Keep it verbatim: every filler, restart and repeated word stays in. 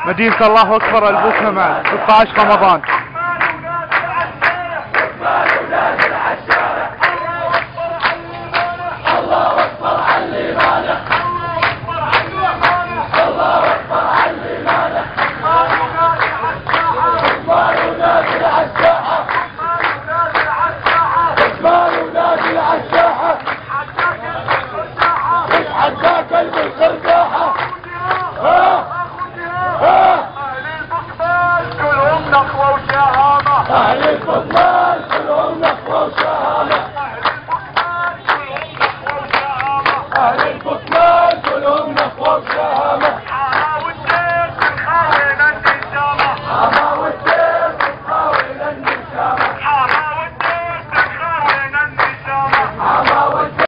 مدينة الله أكبر البوكمان ستة عشر رمضان. أهل الفضلان كلهم نخوة وشهامة. أهل الفضلان كلهم نخوة وشهامة.